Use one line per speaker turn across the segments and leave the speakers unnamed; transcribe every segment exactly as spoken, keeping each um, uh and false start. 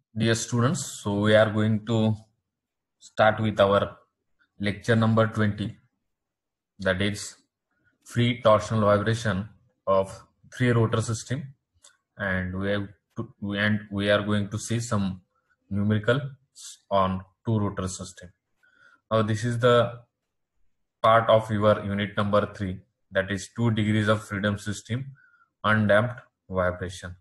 Dear students, so we are going to start with our lecture number twenty, that is free torsional vibration of three rotor system, and we have to, and we are going to see some numerical on two rotor system. Now this is the part of your unit number three, that is two degrees of freedom system undamped vibration.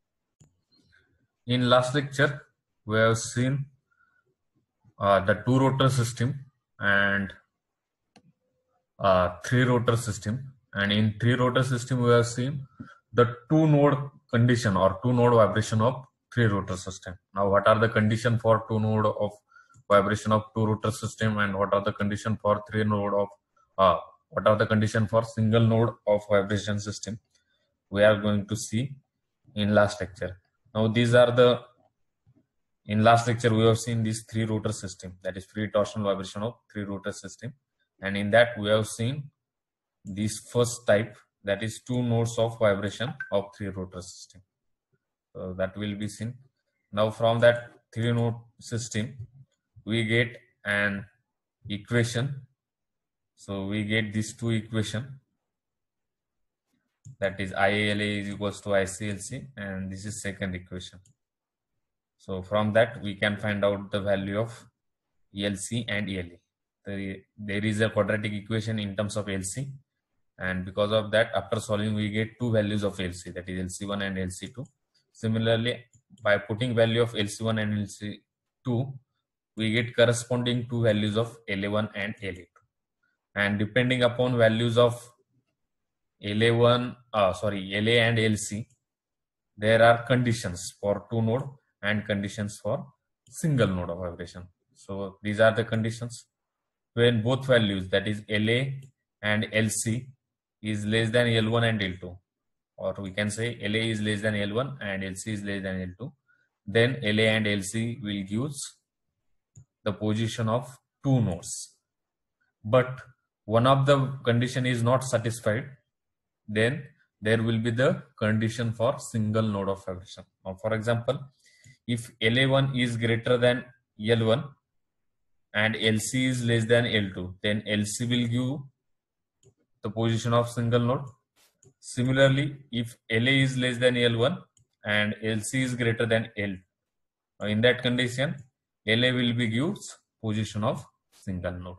In last lecture we have seen uh, the two rotor system and uh, three rotor system, and in three rotor system we have seen the two node condition or two node vibration of three rotor system. Now what are the condition for two node of vibration of two rotor system, and what are the condition for three node of uh, what are the condition for single node of vibration system, we are going to see in last lecture. Now these are the in last lecture we have seen this three rotor system, that is free torsional vibration of three rotor system, and in that we have seen this first type, that is two nodes of vibration of three rotor system. So that will be seen. Now from that three node system we get an equation. So we get these two equation, that is I A L A is equals to I C L C, and this is second equation. So from that we can find out the value of L C and L A. The, there is a quadratic equation in terms of L C, and because of that after solving we get two values of L C, that is L C one and L C two. Similarly, by putting value of L C one and L C two we get corresponding two values of L A one and L A two, and depending upon values of L A one uh, sorry L A and L C, there are conditions for two node and conditions for single node of vibration. So these are the conditions when both values, that is L A and L C, is less than L one and L two, or we can say L A is less than L one and L C is less than L two, then L A and L C will give the position of two nodes. But one of the condition is not satisfied, then there will be the condition for single node of vibration. Now for example, if L A one is greater than L one and L C is less than L two, then L C will give the position of single node. Similarly, if L A is less than L one and L C is greater than L, in that condition L A will be gives position of single node.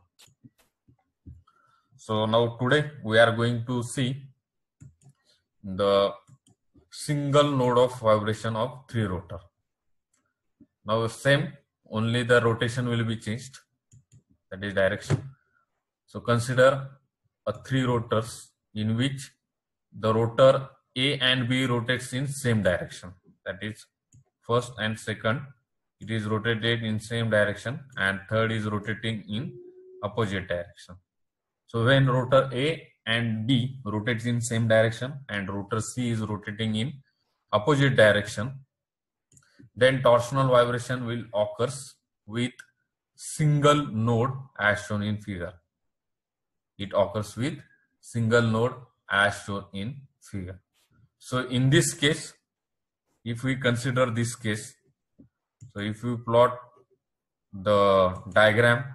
So now today we are going to see the single node of vibration of three rotor. Now same, only the rotation will be changed, that is direction. So consider a three rotors in which the rotor A and B rotates in same direction, that is first and second it is rotated in same direction, and third is rotating in opposite direction. So when rotor A and B rotates in same direction and rotor C is rotating in opposite direction, then torsional vibration will occurs with single node as shown in figure. It occurs with single node as shown in figure. So in this case, if we consider this case, so if we plot the diagram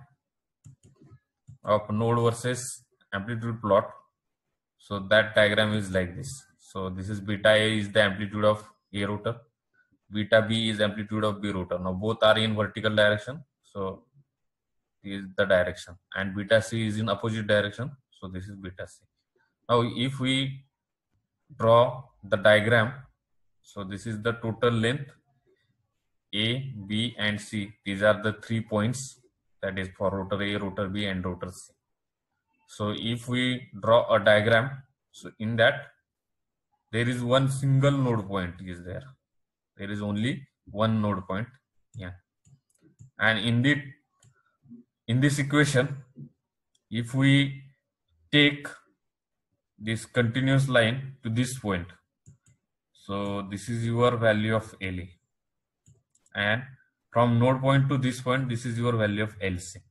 of node versus amplitude plot, so that diagram is like this. So this is beta A is the amplitude of A rotor, beta B is amplitude of B rotor. Now both are in vertical direction, so this is the direction, and beta C is in opposite direction, so this is beta C. Now if we draw the diagram, so this is the total length A, B and C. These are the three points, that is for rotor A, rotor B and rotor C. So if we draw a diagram, so in that there is one single node point is there. There is only one node point, yeah. And in the in this equation, if we take this continuous line to this point, so this is your value of L A, and from node point to this point this is your value of L C.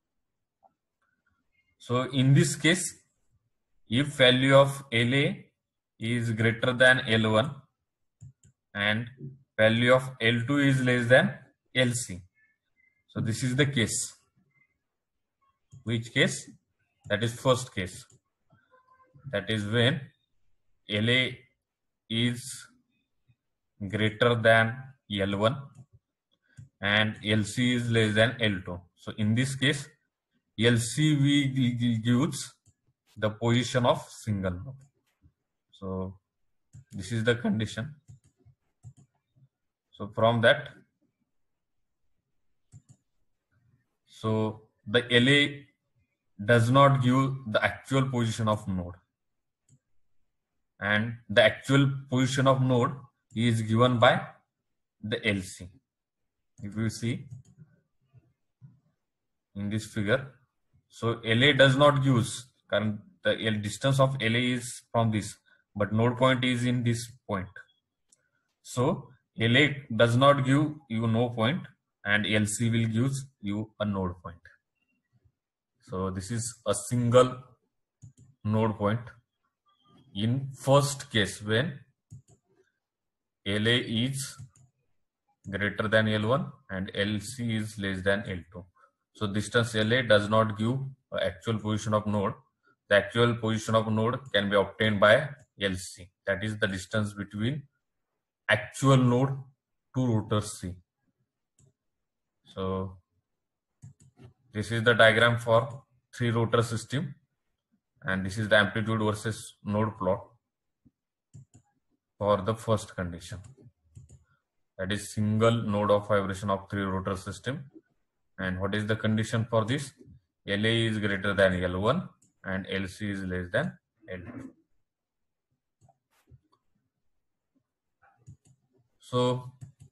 So in this case, if value of L A is greater than L one and value of L two is less than L C. So this is the case. Which case? That is first case. That is when L A is greater than L one and L C is less than L two. So in this case, L C V gives the position of single node. So this is the condition. So from that, so the L A does not give the actual position of node, and the actual position of node is given by the L C. If you see in this figure, so L A does not use, current the distance of L A is from this, but node point is in this point. So L A does not give you no point, and L C will give you a node point. So this is a single node point in first case when L A is greater than L one and L C is less than L two. So distance L A does not give actual position of node. The actual position of node can be obtained by L C. That is the distance between actual node to rotor C. So this is the diagram for three rotor system, and this is the amplitude versus node plot for the first condition. That is single node of vibration of three rotor system. And what is the condition for this? L A is greater than L one and L C is less than L two. So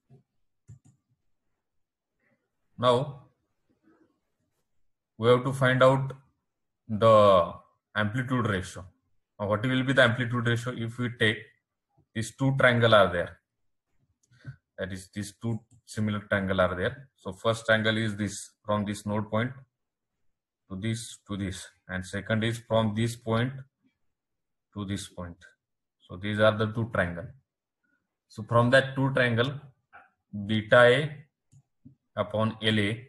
now we have to find out the amplitude ratio. Now what will be the amplitude ratio if we take these two triangles are there? That is, these two similar triangle are there. So first triangle is this, from this node point to this to this, and second is from this point to this point. So these are the two triangle. So from that two triangle, beta A upon L A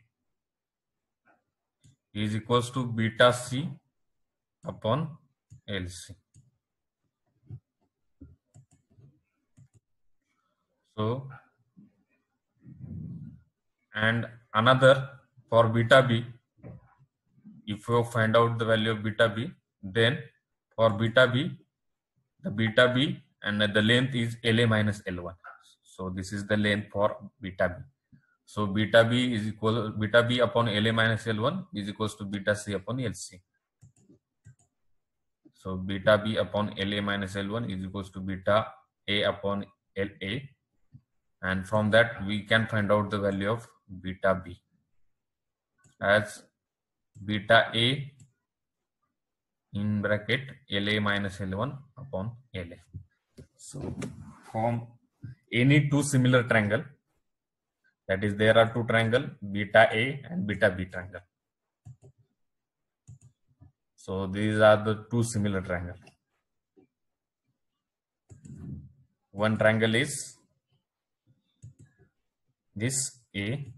is equals to beta C upon L C. So, and another for beta B, if you find out the value of beta B, then for beta B, the beta B and the length is L A minus L one. So this is the length for beta B. So beta B is equal beta B upon L A minus L one is equals to beta C upon L C. So beta B upon L A minus L one is equals to beta A upon L A, and from that we can find out the value of beta B as beta A in bracket L A minus L one upon L A. So from any two similar triangle, that is, there are two triangle, beta A and beta B triangle. So these are the two similar triangle. One triangle is this A.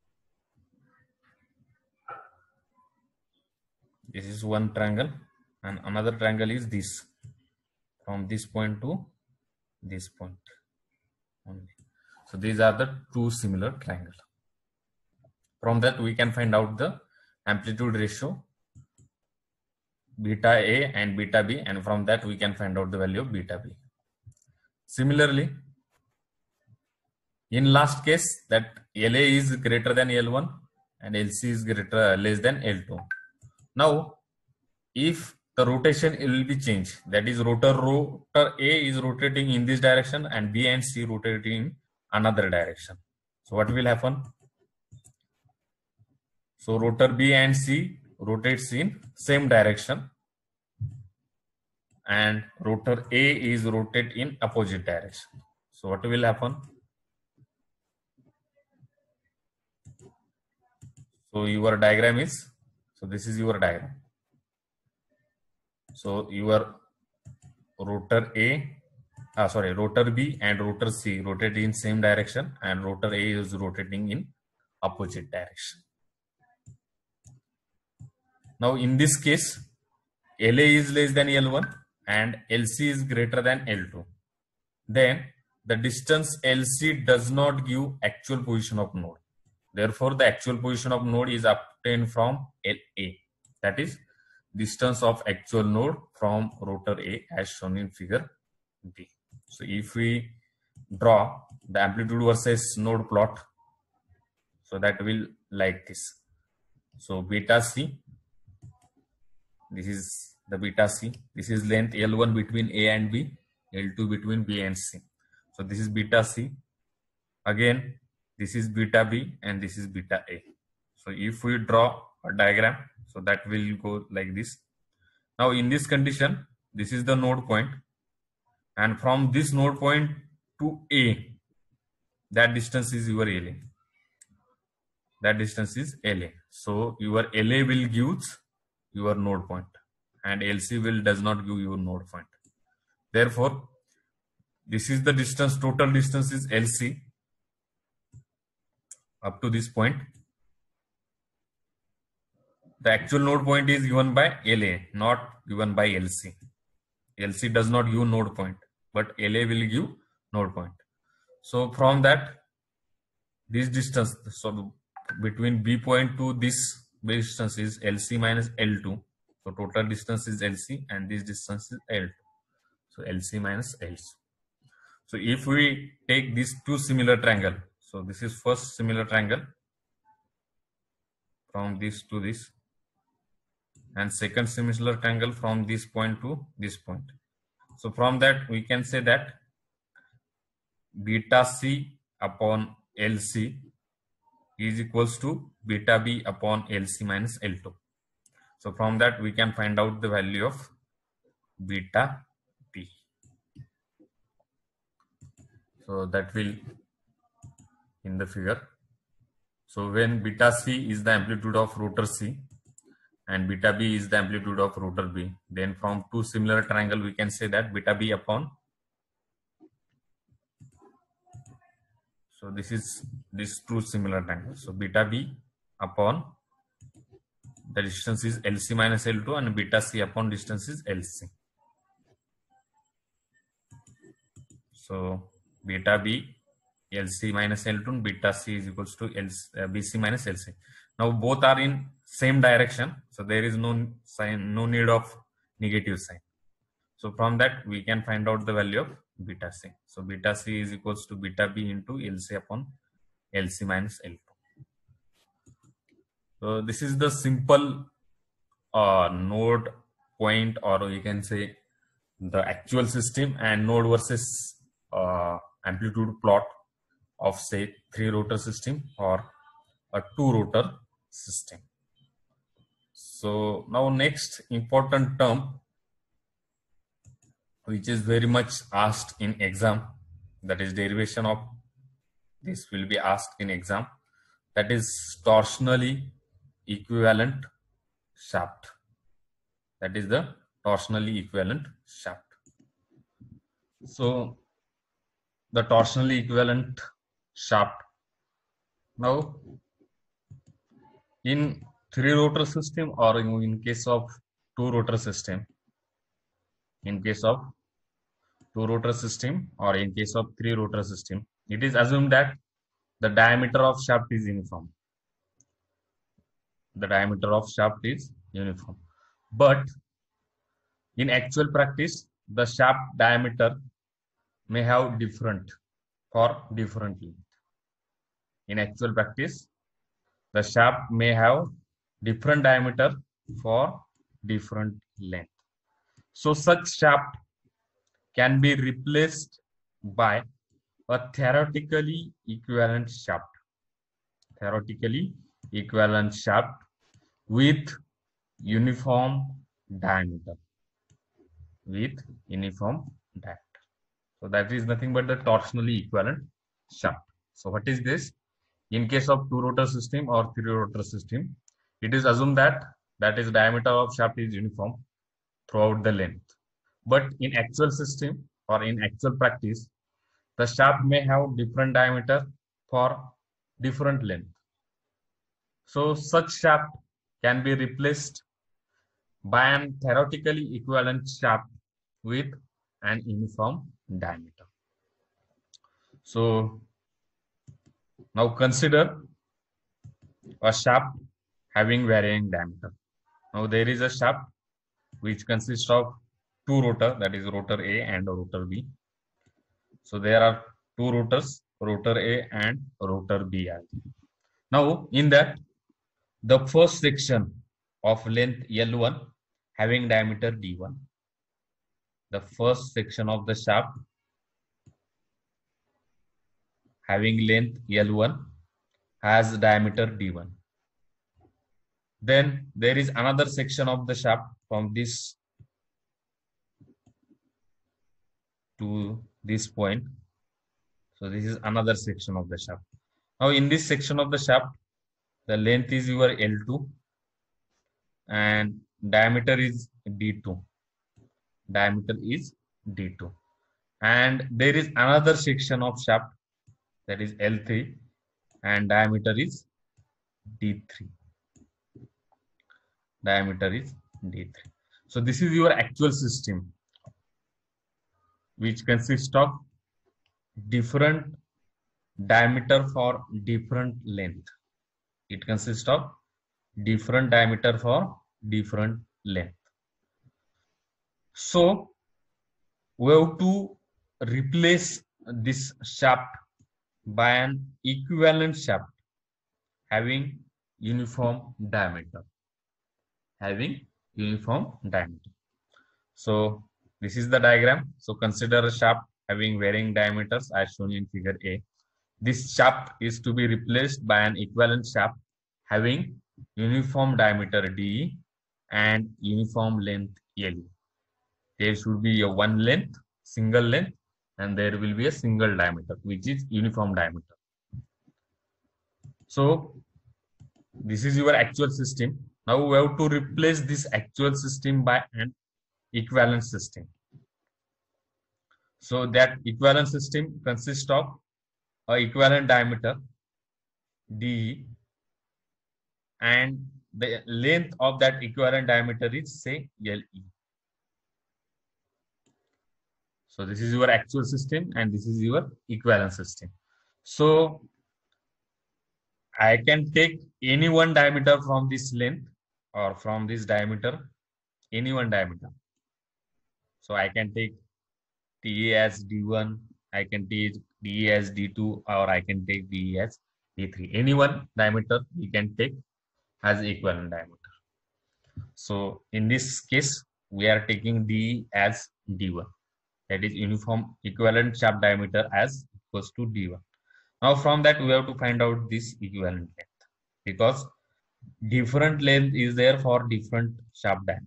This is one triangle, and another triangle is this, from this point to this point only. So these are the two similar triangles. From that we can find out the amplitude ratio beta A and beta B, and from that we can find out the value of beta B. Similarly, in last case, that L A is greater than L one and L C is greater less than L two. Now, if the rotation will be changed, that is, rotor rotor A is rotating in this direction and B and C rotating in another direction. So what will happen? So rotor B and C rotates in same direction, and rotor A is rotate in opposite direction. So what will happen? So your diagram is, so this is your diagram. So your rotor A ah, sorry, rotor B and rotor C rotate in same direction, and rotor A is rotating in opposite direction. Now in this case, L A is less than L one and L C is greater than L two. Then the distance L C does not give actual position of node. Therefore, the actual position of node is obtained from L A. That is distance of actual node from rotor A as shown in figure B. So if we draw the amplitude versus node plot, so that will like this. So beta C, this is the beta C, this is length L one between A and B, L two between B and C. So this is beta C. Again, this is beta B and this is beta A. So if we draw a diagram, so that will go like this. Now in this condition, this is the node point, and from this node point to A, that distance is your L A. That distance is L A. So your L A will give your node point, and L C will does not give your node point. Therefore, this is the distance, total distance is L C up to this point. The actual node point is given by L A, not given by L C. L C does not give node point, but L A will give node point. So from that, this distance, so between B point to this distance is L C minus L two. So total distance is L C and this distance is L two. So L C minus L two. So if we take these two similar triangle, so this is first similar triangle from this to this, and second similar triangle from this point to this point. So from that we can say that beta C upon L C is equals to beta B upon L C minus L two. So from that we can find out the value of beta B. So that will in the figure. So when beta C is the amplitude of rotor C and beta B is the amplitude of rotor B, then from two similar triangle we can say that beta B upon, so this is this two similar triangle. So beta B upon the distance is L C minus L two and beta C upon distance is L C. So beta B L C minus L two and beta C is equals to L C, uh, B C minus L C. Now both are in same direction, so there is no sign, no need of negative sign. So from that we can find out the value of beta C. So beta C is equals to beta B into L C upon L C minus L two. So this is the simple uh, node point, or you can say the actual system and node versus uh, amplitude plot of say three rotor system or a two rotor system. So now next important term which is very much asked in exam, that is derivation of this will be asked in exam, that is torsionally equivalent shaft. That is the torsionally equivalent shaft. So the torsionally equivalent shaft. Now in three rotor system or in case of two rotor system, in case of two rotor system or in case of three rotor system, it is assumed that the diameter of shaft is uniform. The diameter of shaft is uniform. But in actual practice, the shaft diameter may have different for different length. In actual practice, the shaft may have different diameter for different length. So such shaft can be replaced by a theoretically equivalent shaft. Theoretically equivalent shaft with uniform diameter. With uniform diameter. So that is nothing but the torsionally equivalent shaft. So what is this? In case of two rotor system or three rotor system, it is assumed that that is diameter of shaft is uniform throughout the length. But in actual system, or in actual practice, the shaft may have different diameter for different length. So such shaft can be replaced by an theoretically equivalent shaft with an uniform diameter. So now consider a shaft having varying diameter. Now there is a shaft which consists of two rotors, that is rotor A and rotor B. So there are two rotors, rotor A and rotor B. Now in that, the first section of length L one having diameter D one. The first section of the shaft having length L one has diameter D one. Then there is another section of the shaft from this to this point. So this is another section of the shaft. Now in this section of the shaft, the length is your L two and diameter is D two. Diameter is D two. And there is another section of shaft, that is L three, and diameter is D three. Diameter is D three. So this is your actual system, which consists of different diameter for different length. It consists of different diameter for different length. So we have to replace this shaft by an equivalent shaft having uniform diameter. Having uniform diameter. So this is the diagram. So consider a shaft having varying diameters as shown in figure A. This shaft is to be replaced by an equivalent shaft having uniform diameter D and uniform length L. There should be a one length, single length, and there will be a single diameter, which is uniform diameter. So this is your actual system. Now we have to replace this actual system by an equivalent system. So that equivalent system consists of a equivalent diameter D, and the length of that equivalent diameter is, say, L E. So this is your actual system and this is your equivalent system. So I can take any one diameter from this length or from this diameter, any one diameter. So I can take T A as D one, I can take D A as D two, or I can take D E as D three. Any one diameter we can take as equivalent diameter. So in this case, we are taking D as D one. That is uniform equivalent shaft diameter as equals to D one. Now from that we have to find out this equivalent length, because different length is there for different shaft diameter.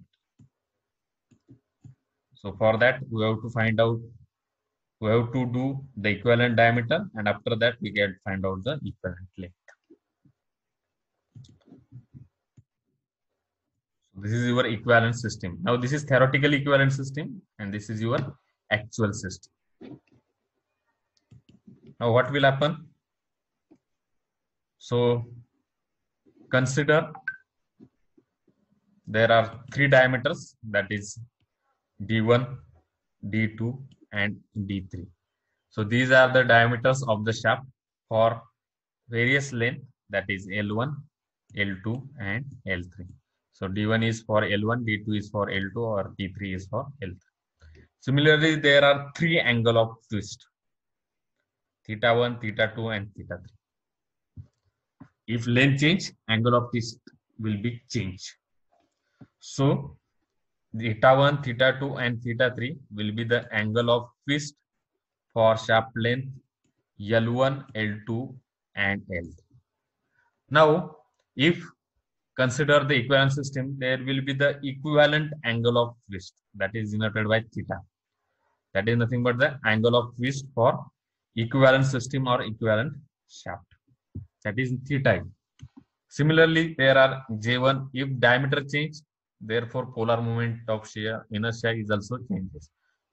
So for that we have to find out, we have to do the equivalent diameter, and after that we can find out the equivalent length. So this is your equivalent system. Now this is theoretical equivalent system and this is your actual system. Now what will happen? So consider there are three diameters, that is D one, D two and D three. So these are the diameters of the shaft for various length, that is L one, L two and L three. So D one is for L one, D two is for L two, or D three is for L three. Similarly, there are three angle of twist, theta one, theta two and theta three. If length change, angle of twist will be changed. So theta one, theta two and theta three will be the angle of twist for shaft length L one, L two and L three. Now if consider the equivalent system, there will be the equivalent angle of twist, that is denoted by theta. That is nothing but the angle of twist for equivalent system or equivalent shaft, that is theta. Similarly, there are J one, if diameter change, therefore polar moment of shear inertia is also changes.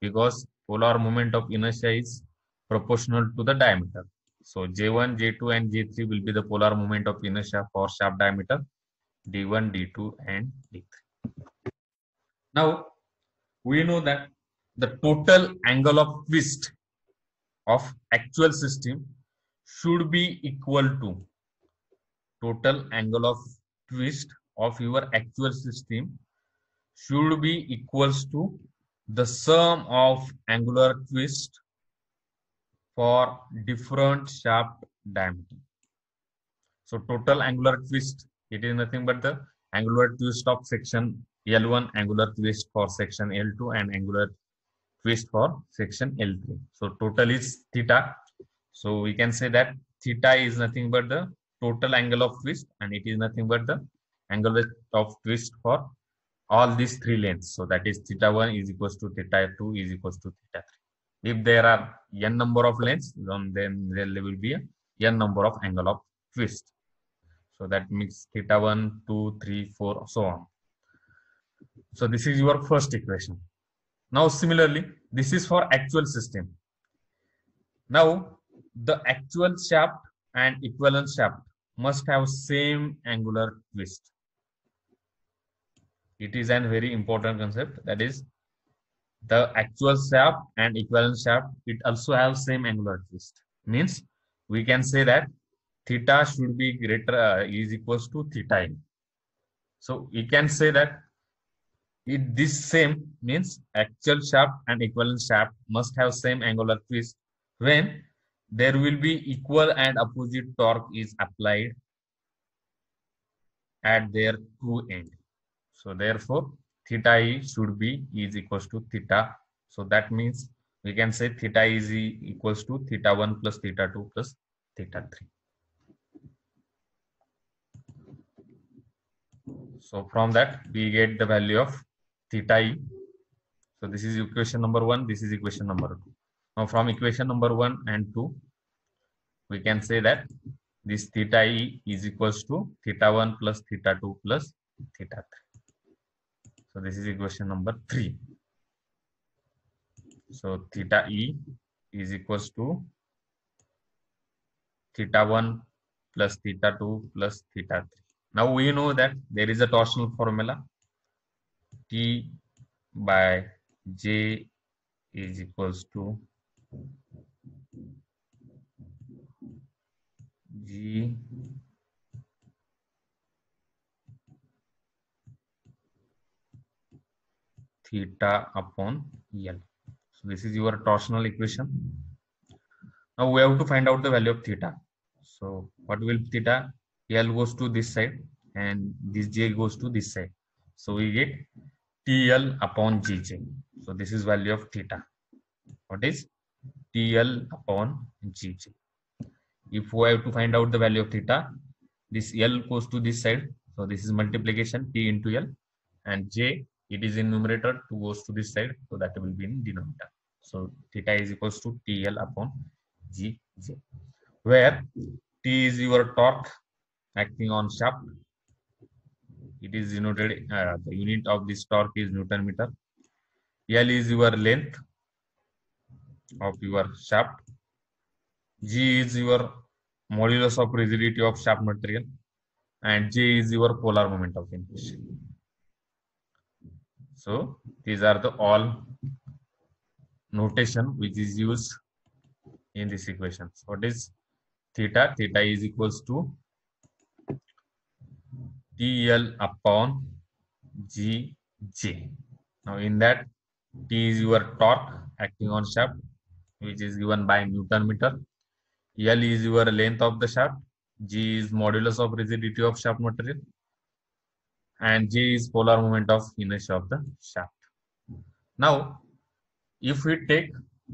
because polar moment of inertia is proportional to the diameter. So J one, J two, and J three will be the polar moment of inertia for shaft diameter D one, D two, and D three. Now we know that the total angle of twist of actual system should be equal to total angle of twist of your actual system should be equals to the sum of angular twist for different shaft diameter. So total angular twist, it is nothing but the angular twist of section L one, angular twist for section L two, and angular twist for section L three. So total is theta. So we can say that theta is nothing but the total angle of twist, and it is nothing but the angle of twist for all these three lengths. So that is theta one is equals to theta two is equals to theta three. If there are n number of lengths, then, then there will be a n number of angle of twist. So that makes theta one, two, three, four, so on. So this is your first equation. Now similarly, this is for actual system. Now the actual shaft and equivalent shaft must have same angular twist. It is a very important concept, that is the actual shaft and equivalent shaft, it also have same angular twist. Means we can say that theta should be greater uh, is equals to theta. So we can say that it this same means actual shaft and equivalent shaft must have same angular twist when there will be equal and opposite torque is applied at their two ends. So therefore theta e should be is equals to theta. So that means we can say theta is equals to theta one plus theta two plus theta three. So from that we get the value of theta e. So this is equation number one, this is equation number two. Now from equation number one and two, we can say that this theta e is equals to theta one plus theta two plus theta three. So this is equation number three. So theta e is equals to theta one plus theta two plus theta three. Now we know that there is a torsional formula. T by J is equals to G theta upon L. So this is your torsional equation. Now we have to find out the value of theta. So what will theta? L goes to this side and this J goes to this side. So we get T L upon G J. So this is value of theta. What is T L upon G J? If we have to find out the value of theta, this L goes to this side. So this is multiplication T into L, and J, it is in numerator, two goes to this side. So that will be in denominator. So theta is equals to T L upon G J, where T is your torque acting on shaft. It is denoted, uh, the unit of this torque is Newton meter. L is your length of your shaft. G is your modulus of rigidity of shaft material, and J is your polar moment of inertia. So these are the all notation which is used in this equation. What is theta? Theta is equals to T L upon G J. Now in that, T is your torque acting on shaft, which is given by Newton meter. L is your length of the shaft. G is modulus of rigidity of shaft material, and J is polar moment of inertia of the shaft. Now, if we take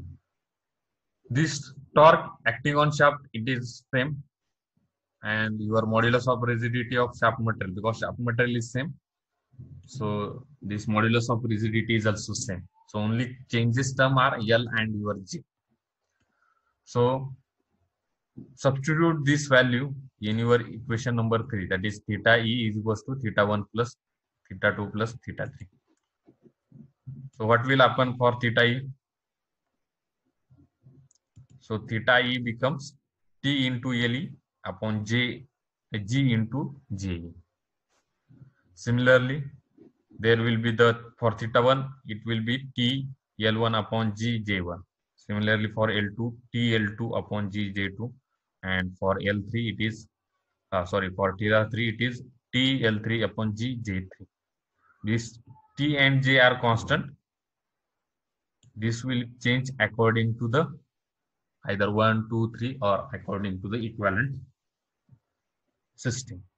this torque acting on shaft, it is same, and your modulus of rigidity of shaft material, because shaft material is same, so this modulus of rigidity is also same. So only changes term are L and your G. So substitute this value in your equation number three, that is theta E is equals to theta one plus theta two plus theta three. So what will happen for theta E? So theta E becomes T into L E upon J G into J E. Similarly, there will be the for theta one, it will be T L one upon G J one. Similarly, for L two, T L two upon G J two, and for L three, it is uh, sorry for theta three, it is T L three upon G J three. This T and J are constant. This will change according to the either one, two, three, or according to the equivalent system.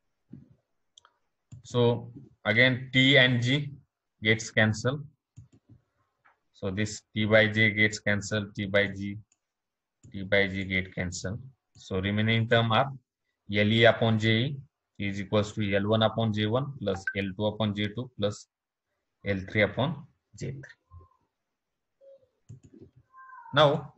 So again, T and G gets cancelled. So this T by J gets cancelled, T by G, T by G get cancelled. So remaining term are L E upon J E is equals to L one upon J one plus L two upon J two plus L three upon J three. Now,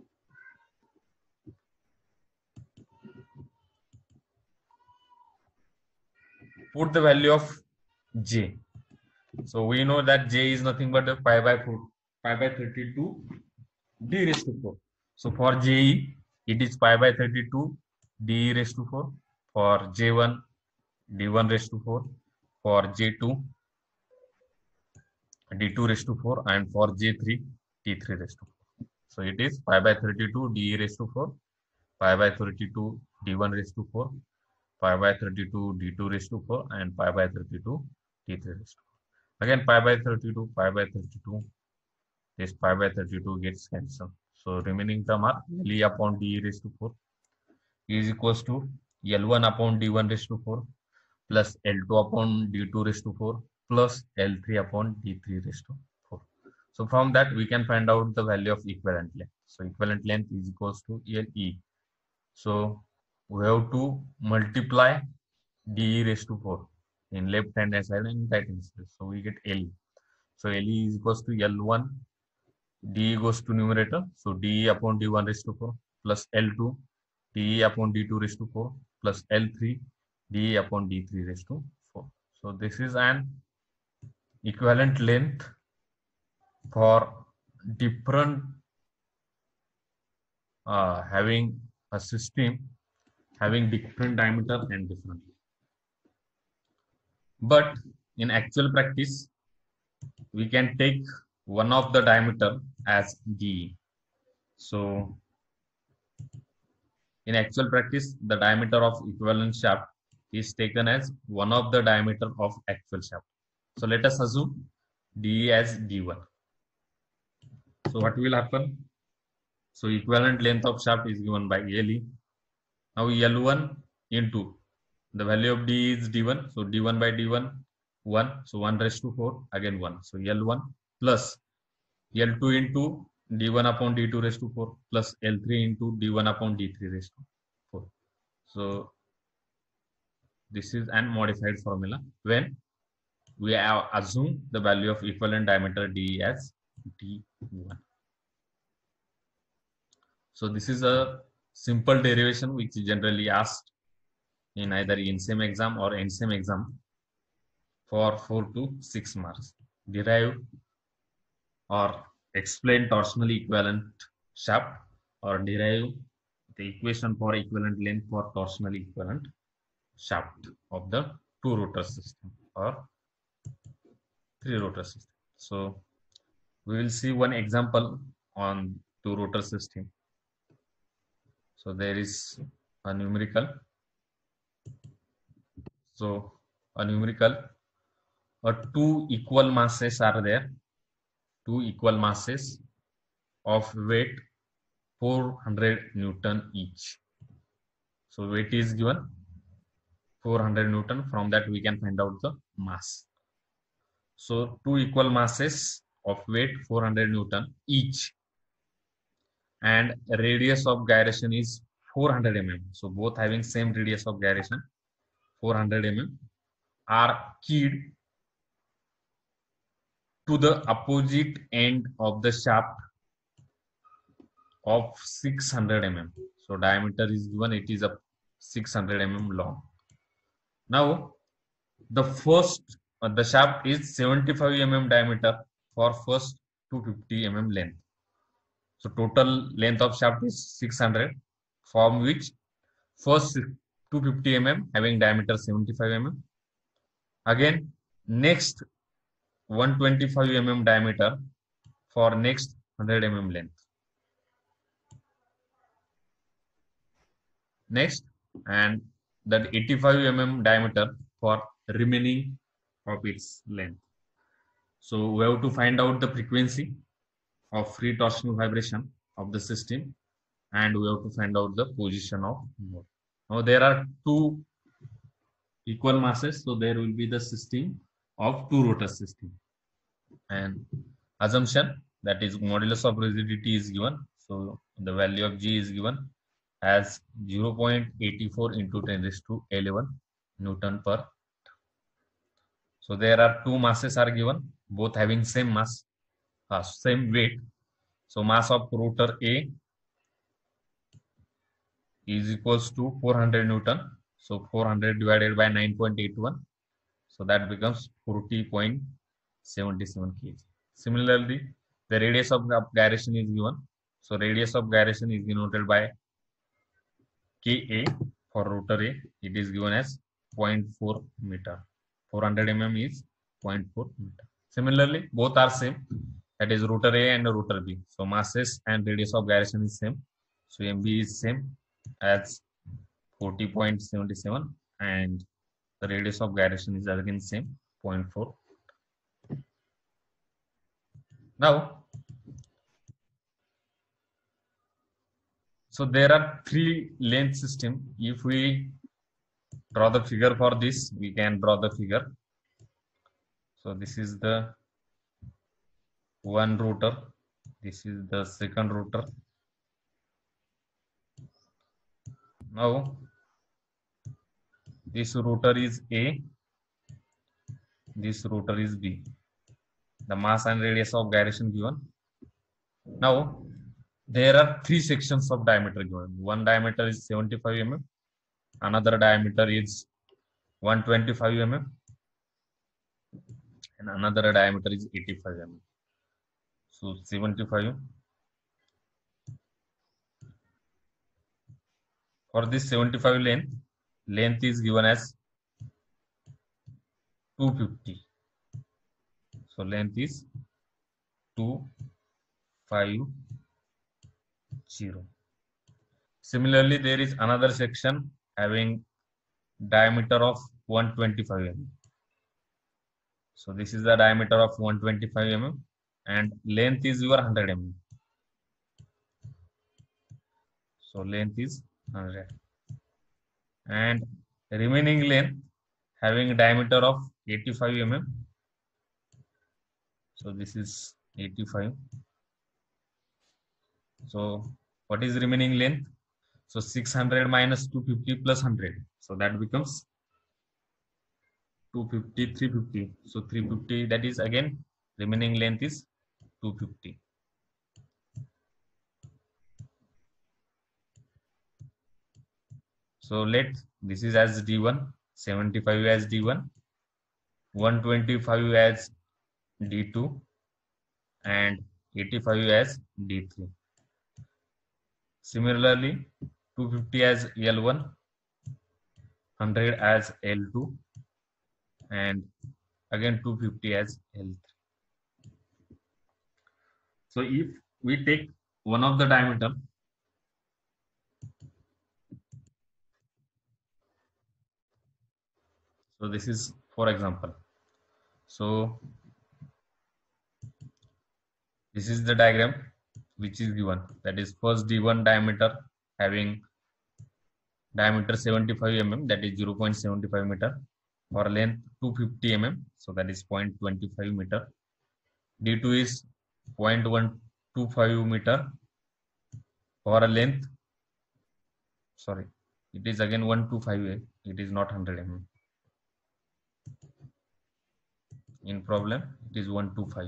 put the value of J. So we know that J is nothing but a pi by four, pi by thirty-two d raised to four. So for J E, it is pi by thirty-two d raised to four. For J one, d one raised to four. For J two, d two raised to four. And for J three, d three raised to four. So it is pi by thirty-two d raised to four, pi by thirty-two d one raised to four, pi by thirty-two d two raised to four, and pi by thirty-two d three raised to four. Again, pi by thirty-two, pi by thirty-two, this pi by thirty-two gets cancelled. So remaining term are L E upon d raised to four is equals to L one upon d one raised to four plus L two upon d two raised to four plus L three upon d three raised to four. So from that we can find out the value of equivalent length. So equivalent length is equals to L E. So we have to multiply d raised to four in left hand side and right hand side. So we get L E. So L E is equals to L one, d goes to numerator. So d upon d one raised to four plus L two, d upon d two raised to four plus L three, d upon d three raised to four. So this is an equivalent length for different uh, having a system having different diameter and different. But in actual practice, we can take one of the diameter as D. So in actual practice, the diameter of equivalent shaft is taken as one of the diameter of actual shaft. So let us assume D as D one. So what will happen? So equivalent length of shaft is given by L E. Now L one into the value of D is D one. So D one by D one, one. So one raised to four, again one. So L one plus L two into d one upon d two raised to four plus L three into d one upon d three raised to four. So this is an modified formula when we have assumed the value of equivalent diameter D as D one. So this is a simple derivation which is generally asked in either in same exam or in same exam for four to six marks. Derive or explain torsionally equivalent shaft or derive the equation for equivalent length for torsionally equivalent shaft of the two rotor system or three rotor system. So we will see one example on two rotor system. So there is a numerical. So a numerical or two equal masses are there. Two equal masses of weight four hundred Newton each. So weight is given four hundred Newton. From that we can find out the mass. So two equal masses of weight four hundred Newton each, and radius of gyration is four hundred millimeters. So both having same radius of gyration, four hundred millimeters, are keyed to the opposite end of the shaft of six hundred millimeters. So diameter is given, it is a six hundred millimeters long. Now the first uh, the shaft is seventy-five millimeters diameter for first two hundred fifty millimeters length. So total length of shaft is six hundred, from which first two hundred fifty millimeters having diameter seventy-five millimeters. Again, next one hundred twenty-five millimeters diameter for next one hundred millimeters length. Next, and that eighty-five millimeters diameter for remaining of its length. So we have to find out the frequency of free torsional vibration of the system, and we have to find out the position of node. Now there are two equal masses, so there will be the system of two rotor system, and assumption that is modulus of rigidity is given. So the value of G is given as zero point eight four into ten raised to eleven Newton per. So there are two masses are given, both having same mass, uh, same weight. So mass of rotor A is equals to four hundred Newton. So four hundred divided by nine point eight one. So that becomes forty point seven seven kilograms. Similarly, the radius of gyration is given. So radius of gyration is denoted by K A for rotor A. It is given as zero point four meter. four hundred millimeters is zero point four meter. Similarly, both are same. That is rotor A and rotor B. So masses and radius of gyration is same. So M B is same as forty point seven seven, and the radius of gyration is again same zero point four. Now, so there are three length system. If we draw the figure for this, we can draw the figure. So this is the one rotor. This is the second rotor. Now, this rotor is A. This rotor is B. The mass and radius of gyration given. Now, there are three sections of diameter given. One diameter is seventy-five millimeters. Another diameter is one hundred twenty-five millimeters. And another diameter is eighty-five millimeters. So seventy-five. For this seventy-five length, length is given as two hundred fifty. So length is two hundred fifty. Similarly, there is another section having diameter of one hundred twenty-five millimeters. So this is the diameter of one hundred twenty-five millimeters, and length is your one hundred millimeters. So length is one hundred, and remaining length having diameter of eighty-five millimeters. So this is eighty-five. So what is remaining length? So six hundred minus two hundred fifty plus one hundred. So that becomes two hundred fifty, three hundred fifty. So three hundred fifty, that is again remaining length is two hundred fifty. So let this is as D one, seventy-five as D one, one hundred twenty-five as D two, and eighty-five as D three. Similarly, two hundred fifty as L one, one hundred as L two, and again two hundred fifty as L three. So if we take one of the diameter, so this is for example. So this is the diagram which is given. That is first D one diameter having diameter seventy-five millimeters, that is zero point seven five meter, for length two hundred fifty millimeters, so that is zero point two five meter. D two is zero point one two five meter for a length, sorry, it is again one hundred twenty-five, it is not one hundred millimeters. In problem, it is one hundred twenty-five.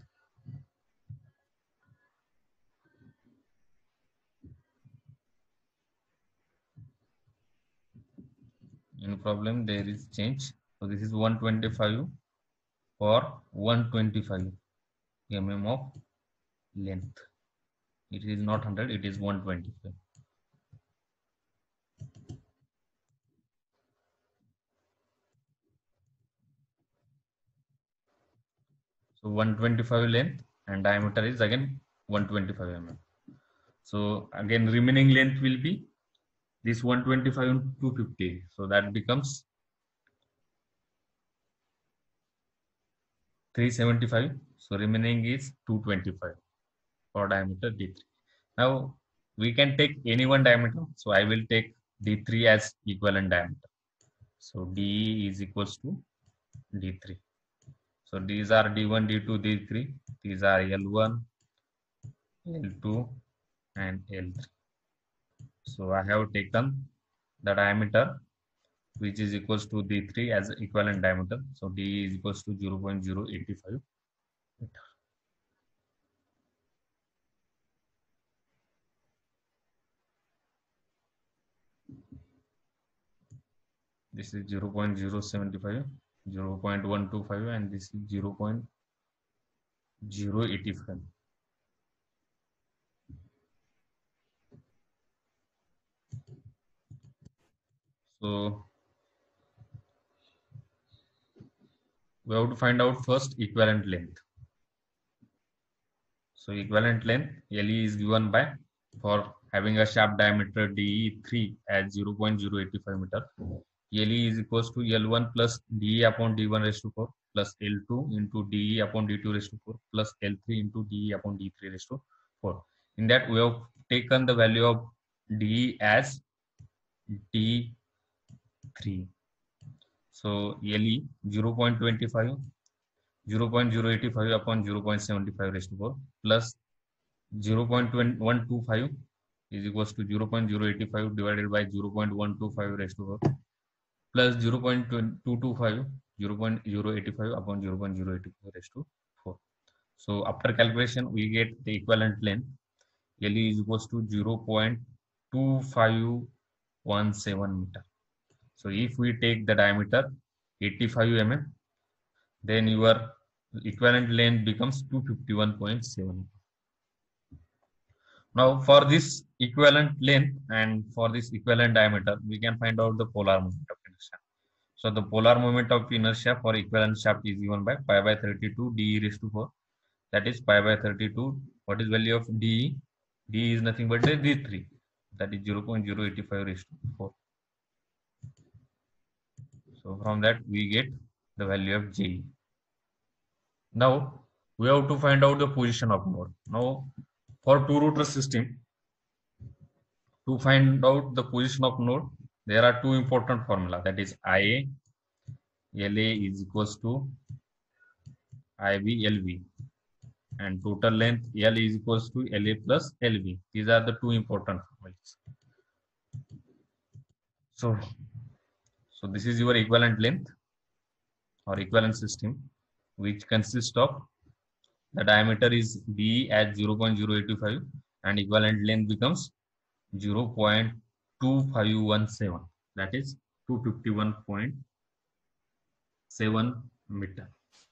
In problem, there is change. So this is one hundred twenty-five for one hundred twenty-five millimeters of length It is not one hundred, it is one twenty-five. So one twenty-five length and diameter is again one twenty-five millimeters. So again remaining length will be this one twenty-five into two fifty. So that becomes three seventy-five. So remaining is two twenty-five for diameter D three. Now we can take any one diameter. So I will take D three as equivalent diameter. So D is equals to D three. So these are D one, D two, D three. These are L one, L two, and L three. So I have taken the diameter which is equals to D three as equivalent diameter. So D is equals to zero point zero eight five meter. This is zero point zero seven five, zero point one two five, and this is zero point zero eight five. So we have to find out first equivalent length. So equivalent length L E is given by, for having a shaft diameter D E three at zero point zero eight five meter, L E is equals to L one plus D E upon D one raised to four plus L two into D E upon D two raised to four plus L three into D E upon D three raised to four. In that we have taken the value of D E as D three. So L E zero point two five, zero point zero eight five upon zero point seven five raised to four plus zero point one two five is equals to zero point zero eight five divided by zero point one two five raised to four plus zero point two two five, zero point zero eight five upon zero point zero eight five raised to four. So after calculation, we get the equivalent length. L E is equals to zero point two five one seven meter. So if we take the diameter eighty-five millimeters, then your equivalent length becomes two fifty-one point seven. Now for this equivalent length and for this equivalent diameter, we can find out the polar moment of inertia. So the polar moment of inertia for equivalent shaft is given by pi by thirty-two D raised to four. That is pi by thirty-two. What is value of D? D is nothing but the D three. That is zero point zero eight five raised to four. So from that we get the value of J. Now we have to find out the position of node. Now for two rotor system, to find out the position of node, there are two important formula. That is I A, L A is equals to I B L V, and total length L is equals to L A plus L B. These are the two important formulas. So, so this is your equivalent length or equivalent system, which consists of the diameter is D at zero point zero eight five and equivalent length becomes zero point two five one seven. That is two fifty-one point seven meter.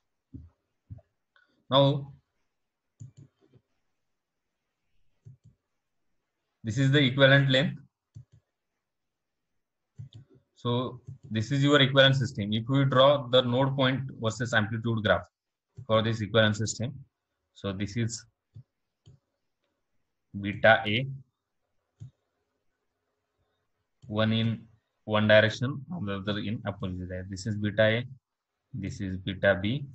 Now, this is the equivalent length. So this is your equivalent system. If we draw the node point versus amplitude graph for this equivalent system, so this is beta A, one in one direction, another in opposite direction. This is beta A, this is beta B.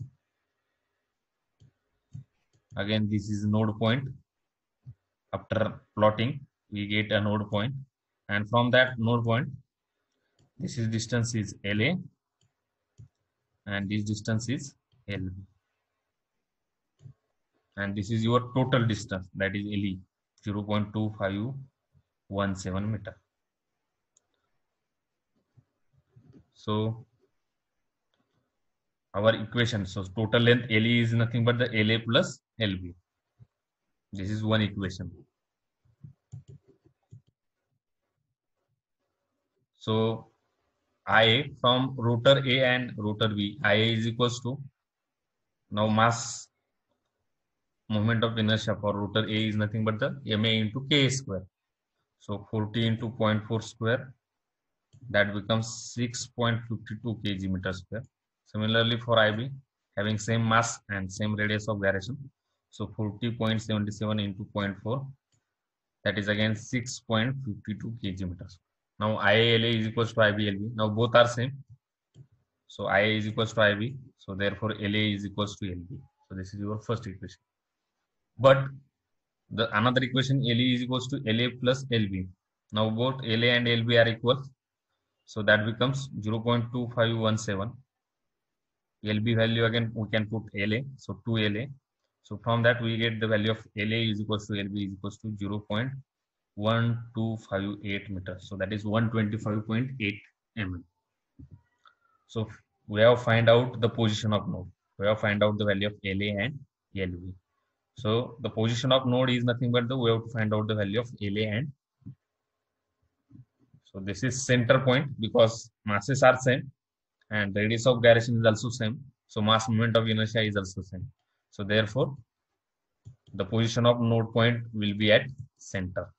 Again, this is node point. After plotting, we get a node point, and from that node point, this is distance is L A, and this distance is L B, and this is your total distance, that is L E, zero point two five one seven meter. So our equation, so total length L E is nothing but the L A plus L B. This is one equation. So I A from rotor A and rotor B, I A is equals to, now mass moment of inertia for rotor A is nothing but the M A into K square. So forty into zero point four square, that becomes six point five two kg meter square. Similarly for I B, having same mass and same radius of gyration, so forty point seven seven into zero point four, that is again six point five two kg meters. Now I A L A is equals to I B L B. Now both are same. So I A is equals to I B. So therefore L A is equals to L B. So this is your first equation. But the another equation, L E is equals to L A plus L B. Now both L A and L B are equal. So that becomes zero point two five one seven. L B value again we can put L A. So two L A. So from that we get the value of L A is equals to L B is equals to zero point one two five eight meters. So that is one hundred twenty-five point eight millimeters. So we have find out the position of node. We have find out the value of L A and L B. So the position of node is nothing but the we have to find out the value of L A and. So this is center point because masses are same and radius of gyration is also same. So mass moment of inertia is also same. So therefore the position of node point will be at center.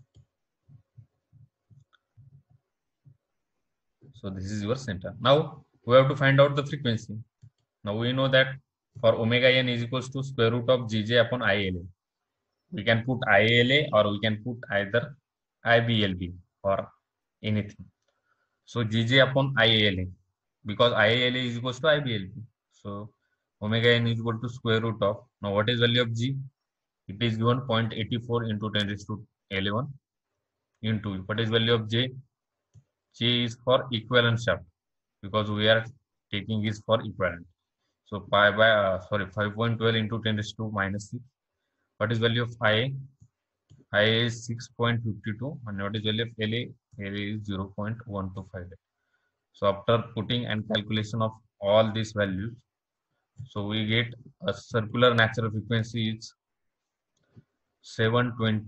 So this is your center. Now we have to find out the frequency. Now we know that for omega n is equals to square root of G J upon I L A. We can put I L A or we can put either I B L B or anything. So G J upon I L A, because I L A is equals to I B L B. So omega n is equal to square root of, now what is value of G? It is given zero point eight four into ten raised to eleven into, what is value of J? J is for equivalent shaft because we are taking is for equivalent. So pi by, uh, sorry, five point one two into ten raised to minus six. What is value of I? I is six point five two and what is value of L A? L A is zero point one two five eight. So after putting and calculation of all these values, so we get a circular natural frequency is seven hundred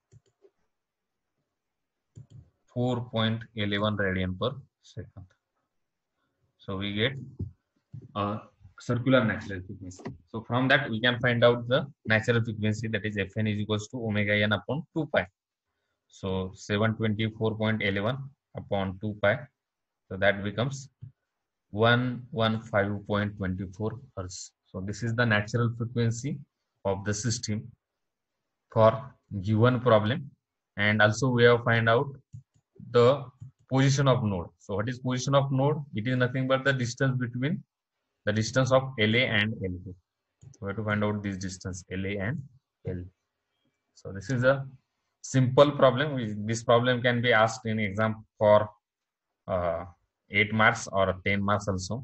twenty-four point one one radian per second. So we get a circular natural frequency. So from that we can find out the natural frequency, that is Fn is equals to omega n upon two pi. So seven hundred twenty-four point one one upon two pi. So that becomes one hundred fifteen point two four hertz. So this is the natural frequency of the system for given problem. And also we have find out the position of node. So what is position of node? It is nothing but the distance between the distance of L A and L B. So we have to find out this distance L A and L B. So this is a simple problem. This problem can be asked in exam for uh, eight marks or ten marks also.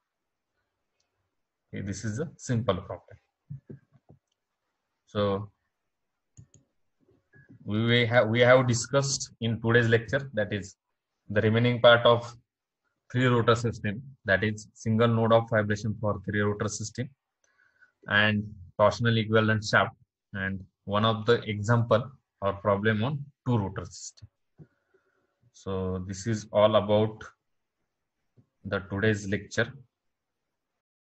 Okay, this is a simple problem. So we have we have discussed in today's lecture, that is the remaining part of three rotor system, that is single node of vibration for three rotor system and torsional equivalent shaft, and one of the example or problem on two rotor system. So this is all about the today's lecture.